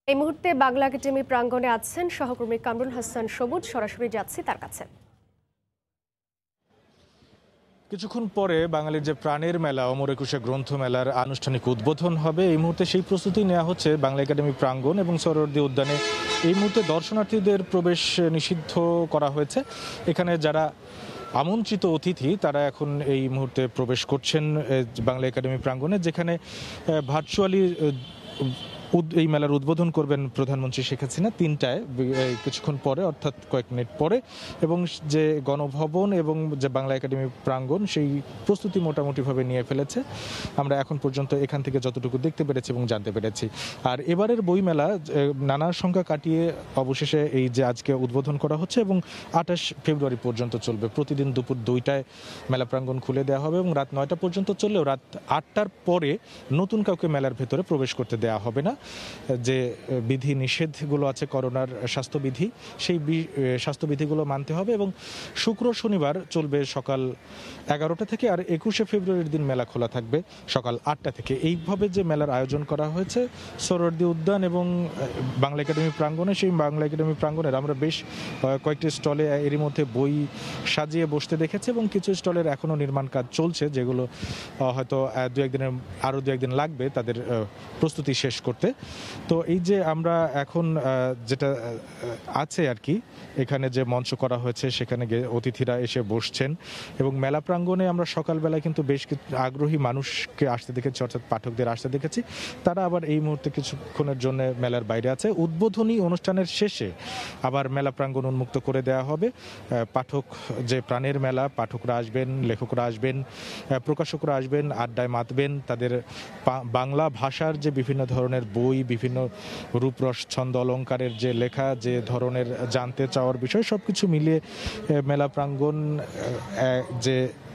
এই মুহূর্তে বাংলা একাডেমি প্রাঙ্গণে আছেন সহকর্মী কামরুল হাসান সবুজ। সরাসরি যাচ্ছি তার কাছে। কিছুক্ষণ পরে বাঙালির যে প্রাণের মেলা অমর একুশে গ্রন্থ মেলার আনুষ্ঠানিক উদ্বোধন হবে। এই মুহূর্তে সেই প্রস্তুতি নেওয়া হচ্ছে বাংলা একাডেমি প্রাঙ্গণ এবং সোহরাওয়ার্দী উদ্যানে। এই মুহূর্তে দর্শনার্থীদের প্রবেশ নিষিদ্ধ করা হয়েছে। এখানে যারা আমন্ত্রিত অতিথি তারা এখন এই মুহূর্তে প্রবেশ করছেন বাংলা একাডেমি প্রাঙ্গণে, যেখানে ভার্চুয়ালি এই মেলার উদ্বোধন করবেন প্রধানমন্ত্রী শেখ হাসিনা 3টায় কিছুক্ষণ পরে, অর্থাৎ কয়েক মিনিট পরে। এবং যে গণভবন এবং যে বাংলা একাডেমি প্রাঙ্গণ সেই প্রস্তুতি মোটামুটিভাবে নিয়ে ফেলেছে। আমরা এখন পর্যন্ত এখান থেকে যতটুকু দেখতে পেরেছি এবং জানতে পেরেছি। আর এবারের বইমেলা নানা সংখ্যা কাটিয়ে অবশেষে এই যে আজকে উদ্বোধন করা হচ্ছে এবং 28 ফেব্রুয়ারি পর্যন্ত চলবে। প্রতিদিন দুপুর 2টায় মেলা প্রাঙ্গণ খুলে দেওয়া হবে এবং রাত 9টা পর্যন্ত চললেও রাত 8টার পরে নতুন কাউকে মেলার ভেতরে প্রবেশ করতে দেওয়া হবে না। যে বিধি নিষেধগুলো আছে করোনার স্বাস্থ্যবিধি, সেই স্বাস্থ্যবিধিগুলো মানতে হবে। এবং শুক্র শনিবার চলবে সকাল 11টা থেকে, আর 21শে ফেব্রুয়ারির দিন মেলা খোলা থাকবে সকাল 8টা থেকে। এইভাবে যে মেলার আয়োজন করা হয়েছে সোহরাওয়ার্দী উদ্যান এবং বাংলা একাডেমি প্রাঙ্গণে, সেই বাংলা একাডেমি প্রাঙ্গণের আমরা বেশ কয়েকটি স্টলে এরই মধ্যে বই সাজিয়ে বসতে দেখেছি এবং কিছু স্টলের এখনও নির্মাণ কাজ চলছে, যেগুলো হয়তো আরও দু একদিন লাগবে তাদের প্রস্তুতি শেষ করতে। তো এই যে আমরা এখন যেটা আছে আর কি, এখানে যে মঞ্চ করা হয়েছে সেখানে অতিথিরা এসে বসছেন এবং মেলা প্রাঙ্গণে আমরা সকালবেলায় কিন্তু বেশ আগ্রহী মানুষকে আসতে দেখেছি, অর্থাৎ পাঠকদের আসতে দেখেছি। তারা আবার এই মুহূর্তে কিছুক্ষণের জন্য মেলার বাইরে আছে। উদ্বোধনী অনুষ্ঠানের শেষে আবার মেলা প্রাঙ্গণ উন্মুক্ত করে দেওয়া হবে। পাঠক যে প্রাণের মেলা, পাঠকরা আসবেন, লেখকরা আসবেন, প্রকাশকরা আসবেন, আড্ডায় মাতবেন। তাদের বাংলা ভাষার যে বিভিন্ন ধরনের বই, বিভিন্ন রূপরস ছন্দ অলঙ্কারের যে লেখা, যে ধরনের জানতে চাওয়ার বিষয়, সবকিছু মিলিয়ে মেলা প্রাঙ্গণ যে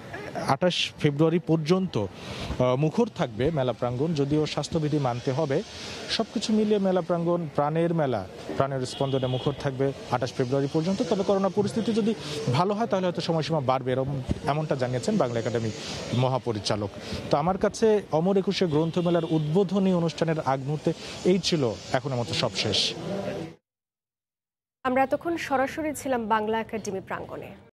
28 ফেব্রুয়ারি পর্যন্ত মুখর থাকবে মেলা প্রাঙ্গণ, যদিও স্বাস্থ্যবিধি মানতে হবে। সবকিছু মিলিয়ে মেলা প্রাঙ্গণ প্রাণের মেলা, প্রাণের স্পন্দনে মুখর থাকবে 28 ফেব্রুয়ারি পর্যন্ত। তবে করোনা পরিস্থিতি যদি ভালো হয় তাহলে হয়তো সময়সীমা বাড়বে, এমনটা জানিয়েছেন বাংলা একাডেমি মহাপরিচালক। তো আমার কাছে অমর একুশে গ্রন্থমেলার উদ্বোধনী অনুষ্ঠানের আগ মুহূর্তে এই ছিল এখনের মতো সব শেষ। আমরা এতক্ষণ সরাসরি ছিলাম বাংলা একাডেমি প্রাঙ্গণে।